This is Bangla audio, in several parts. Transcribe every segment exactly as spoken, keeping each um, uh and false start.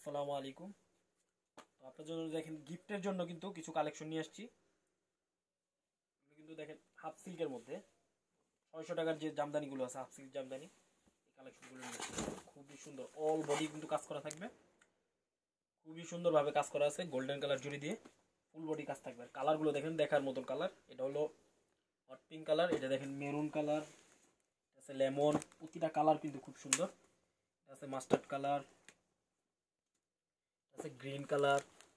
আসসালামু আলাইকুম। তো আপনার জন্য দেখেন গিফটের জন্য কিন্তু কিছু কালেকশন নিয়ে আসছি। এগুলো কিন্তু দেখেন হাফ সিল্কের মধ্যে ছয়শো টাকার যে জামদানিগুলো আছে, হাফ সিল্ক জামদানি, এই কালেকশনগুলো নিয়ে আসছি। খুবই সুন্দর, অল বডি কিন্তু কাজ করা থাকবে, খুবই সুন্দরভাবে কাজ করা আছে গোল্ডেন কালার জুড়ি দিয়ে, ফুল বডি কাজ থাকবে। কালারগুলো দেখেন দেখার মতন কালার। এটা হলো হট পিঙ্ক কালার, এটা দেখেন মেরুন কালার, এটা আছে লেমন, প্রতিটা কালার কিন্তু খুব সুন্দর। এটা আছে মাস্টার্ড কালার, আছে গ্রিন কালার,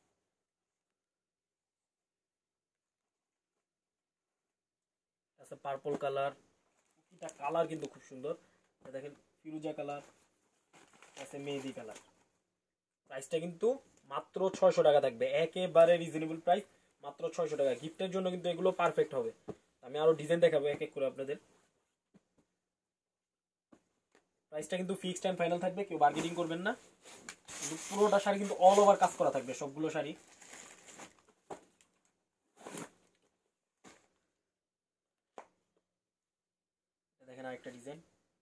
আছে পার্পল কালার, প্রতিটা কালার কিন্তু খুব সুন্দর। দেখেন ফিরোজা কালার, আছে মেহেদি কালার। প্রাইসটা কিন্তু মাত্র ছয়শো টাকা থাকবে, একেবারে রিজনেবল প্রাইস, মাত্র ছয়শো টাকা। গিফটের জন্য কিন্তু এগুলো পারফেক্ট হবে। আমি আরো ডিজাইন দেখাবো এক এক করে আপনাদের। প্রাইসটা কিন্তু ফিক্সড অ্যান্ড ফাইনাল থাকবে, কেউ বার্গেনিং করবেন না। কিন্তু পুরোটা শাড়ি কিন্তু অল ওভার কাজ করা থাকবে, সবগুলো শাড়ি। দেখেন আরেকটা ডিজাইন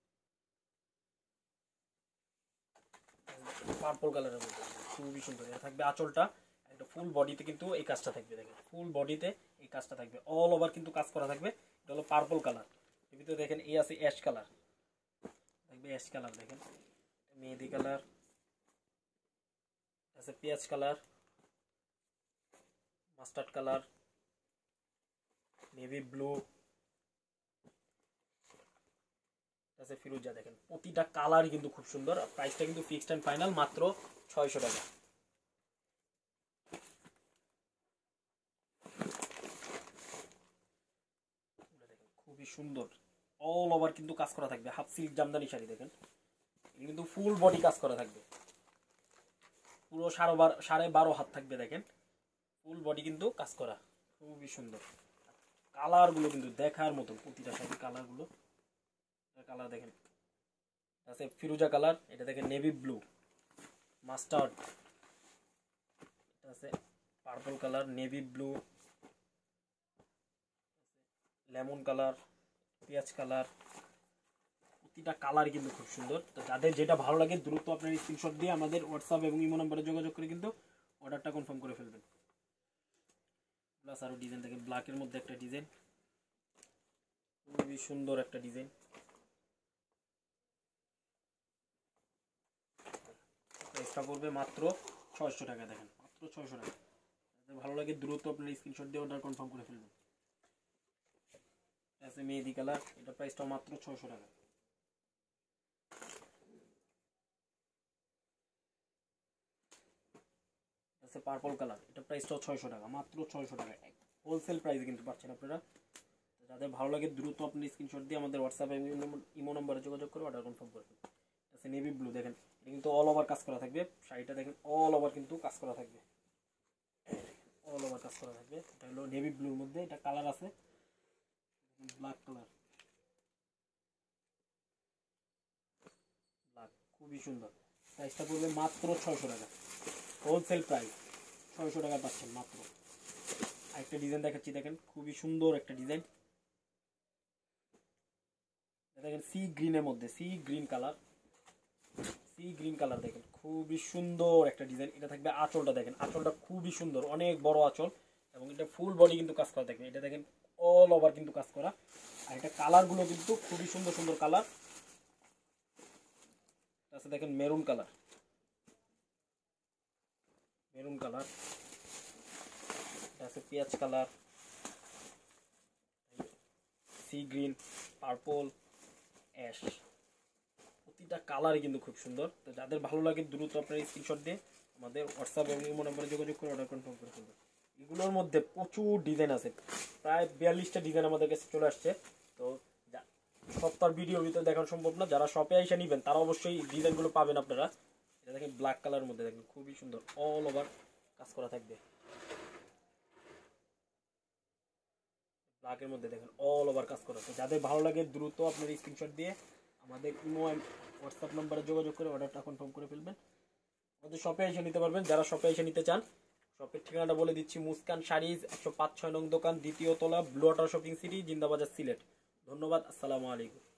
পার্পল কালারের মধ্যে, খুবই সুন্দর। এটা থাকবে আঁচলটা, একটা ফুল বডিতে কিন্তু এই কাজটা থাকবে। দেখেন ফুল বডিতে এই কাজটা থাকবে, অল ওভার কিন্তু কাজ করা থাকবে। এটা হলো পার্পল কালার। এর ভিতরে দেখেন এই আছে অ্যাশ কালার, থাকবে অ্যাশ কালার, দেখেন মেহেদি কালার, আছে পেঁয়াজ colour, mustard colour, navy blue, আছে ফিরোজা। দেখেন প্রতিটা কালারই কিন্তু খুব সুন্দর। প্রাইসটা কিন্তু ফিক্সড অ্যান্ড ফাইনাল, মাত্র ছয়শো টাকা। খুবই সুন্দর, অল ওভার কিন্তু কাজ করা থাকবে, হাফ সিল্ক জামদানি শাড়ি। দেখেন কিন্তু ফুল বডি কাজ করা থাকবে, পুরো সাড়ে বারো সাড়ে বারো হাত থাকবে। দেখেন ফুল বডি কিন্তু কাজ করা, খুবই সুন্দর। কালারগুলো কিন্তু দেখার মতো, প্রতিটা শাড়ির কালারগুলো। কালার দেখেন আছে ফিরোজা কালার, এটা দেখেন নেভি ব্লু, মাস্টার্ড, এটা আছে purple colour, navy blue, lemon colour, পেঁয়াজ কালার। প্রতিটা কালার কিন্তু খুব সুন্দর। তো যাদের যেটা ভালো লাগে দ্রুত আপনার স্ক্রিনশট দিয়ে আমাদের হোয়াটসঅ্যাপ এবং ইমো নম্বরে যোগাযোগ করে কিন্তু অর্ডারটা কনফার্ম করে ফেলবেন। প্লাস আরও ডিজাইন দেখেন, ব্ল্যাকের মধ্যে একটা ডিজাইন, খুবই সুন্দর একটা ডিজাইন। প্রাইসটা পড়বে মাত্র ছয়শো টাকা। দেখেন মাত্র ছয়শো টাকা। যাদের ভালো লাগে দ্রুত আপনার স্ক্রিনশট দিয়ে অর্ডার কনফার্ম করে ফেলবেন। আছে মেহেদি কালার, এটা প্রাইসটা মাত্র ছয়শো টাকা। আছে পার্পল কালার, এটা প্রাইসটাও ছয়শো টাকা, মাত্র ছয়শো টাকা। হোলসেল প্রাইসে কিন্তু পাচ্ছেন আপনারা। যাদের ভালো লাগে দ্রুত আপনি স্ক্রিনশট দিয়ে আমাদের হোয়াটসঅ্যাপ এবং ইমো নম্বরে যোগাযোগ করে অর্ডার কনফার্ম করবেন। আছে নেভি ব্লু, দেখেন এটা কিন্তু অল ওভার কাজ করা থাকবে। শাড়িটা দেখেন অল ওভার কিন্তু কাজ করা থাকবে, অল ওভার কাজ করা থাকবে। এটা হলো নেভি ব্লুর মধ্যে, এটা কালার আছে ব্ল্যাক কালার, ব্ল্যাক, খুবই সুন্দর। প্রাইসটা পড়বে মাত্র ছয়শো টাকা, হোলসেল প্রাইস ছয়শো টাকা পাচ্ছেন মাত্র। আরেকটা ডিজাইন দেখাচ্ছি, দেখেন খুবই সুন্দর একটা ডিজাইন। দেখেন সি গ্রিনের মধ্যে, sea green colour, sea green colour, দেখেন খুবই সুন্দর একটা ডিজাইন। এটা থাকবে আঁচলটা, দেখেন আঁচলটা খুবই সুন্দর, অনেক বড় আঁচল, এবং এটা ফুল বডি কিন্তু কাজ করা থাকবে। এটা দেখেন অল ওভার কিন্তু কাজ করা। আর এটা কালারগুলো কিন্তু খুবই সুন্দর সুন্দর কালার আছে। দেখেন মেরুন কালার, মেরুন কালার, এটা আছে পেঁয়াজ colour, sea green, purple, ash. প্রতিটা কালারই কিন্তু খুব সুন্দর। তো যাদের ভালো লাগে দ্রুত আপনার স্ক্রিনশট দিয়ে আমাদের হোয়াটসঅ্যাপ এবং ইমো নম্বরে যোগাযোগ করে অর্ডার কনফার্ম করে ফেলবেন। এগুলোর মধ্যে প্রচুর ডিজাইন আছে, প্রায় বিয়াল্লিশটা ডিজাইন আমাদের কাছে চলে আসছে। তো সপ্তাহ ভিডিওর ভিতরে দেখানো সম্ভব না, যারা শপে এসে নেবেন তারা অবশ্যই ডিজাইনগুলো পাবেন আপনারা। এটা দেখেন ব্ল্যাক কালারের মধ্যে, দেখেন খুবই সুন্দর, অল ওভার কাজ করা থাকবে। ব্ল্যাকের মধ্যে দেখেন অল ওভার কাজ করা আছে। যাদের ভালো লাগে দ্রুত আপনার স্ক্রিনশট দিয়ে আমাদের ইমো হোয়াটসঅ্যাপ নম্বরে যোগাযোগ করে অর্ডারটা কনফার্ম করে ফেলবেন। আমাদের শপে এসে নিতে পারবেন। যারা শপে এসে নিতে চান, শপের ঠিকানাটা বলে দিচ্ছি, মুস্কান শাড়িজ, একশো পাঁচ ছয় নং দোকান, দ্বিতীয় তলা, Blue Water Shopping City, Zindabazar, Sylhet. ধন্যবাদ, আসসালামু আলাইকুম।